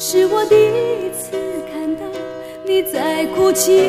是我第一次看到你在哭泣。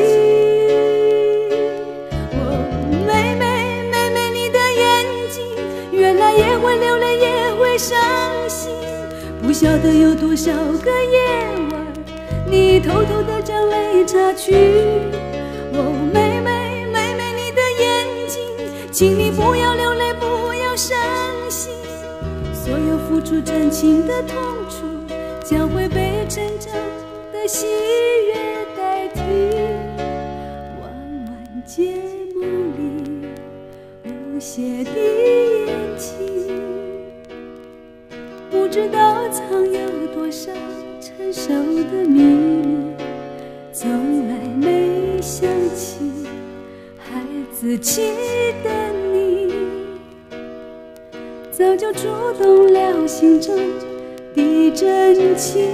哦，妹妹，妹妹，你的眼睛原来也会流泪，也会伤心。不晓得有多少个夜晚，你偷偷地将泪擦去。哦，妹妹，妹妹，你的眼睛，请你不要流泪，不要伤心。所有付出真情的痛楚，将会被成长的喜悦代替。晚晚节目里无邪的言情，不知道藏有多少成熟的秘密，从来没想起孩子气的你，早就触动了心中的真情。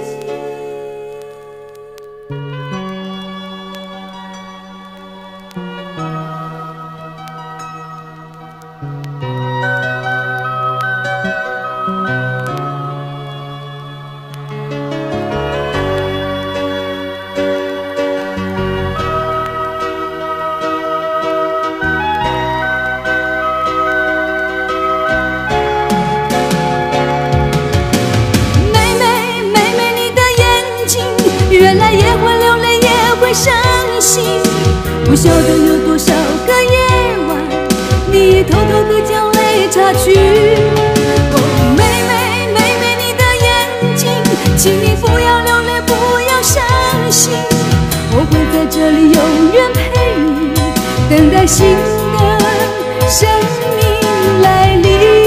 原来也会流泪，也会伤心。不晓得有多少个夜晚，你偷偷地将泪擦去。哦，妹妹，妹妹，你的眼睛，请你不要流泪，不要伤心。我会在这里永远陪你，等待新的生命来临。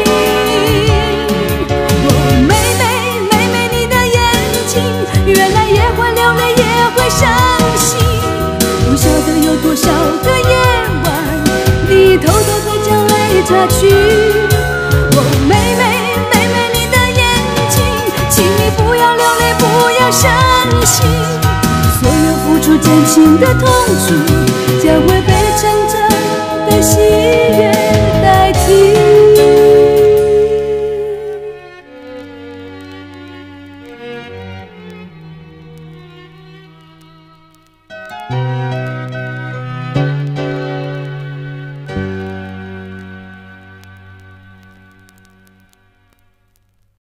原来也会流泪，也会伤心。不晓得有多少个夜晚，你偷偷地将泪擦去。哦，妹妹，妹妹，你的眼睛，请你不要流泪，不要伤心。所有付出真情的痛楚，将会被成长的喜悦代替。